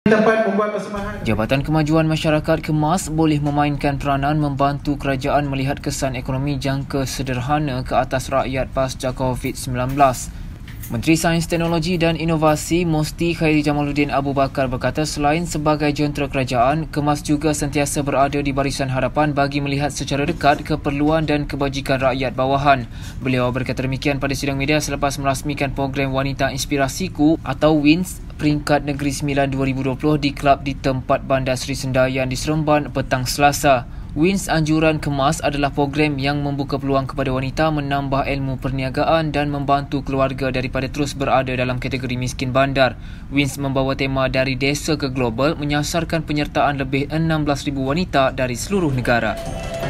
dapat membuat persembahan. Jabatan Kemajuan Masyarakat KEMAS boleh memainkan peranan membantu kerajaan melihat kesan ekonomi jangka sederhana ke atas rakyat pasca COVID-19. Menteri Sains, Teknologi dan Inovasi Musti Khairi Jamaluddin Abu Bakar berkata selain sebagai jentera kerajaan, KEMAS juga sentiasa berada di barisan hadapan bagi melihat secara dekat keperluan dan kebajikan rakyat bawahan. Beliau berkata demikian pada sidang media selepas merasmikan program Wanita Inspirasiku atau WINS peringkat Negeri Sembilan 2020 di Klub di tempat Bandar Seri Sendayan di Seremban petang Selasa. WINS anjuran KEMAS adalah program yang membuka peluang kepada wanita menambah ilmu perniagaan dan membantu keluarga daripada terus berada dalam kategori miskin bandar. WINS membawa tema dari desa ke global menyasarkan penyertaan lebih 16,000 wanita dari seluruh negara.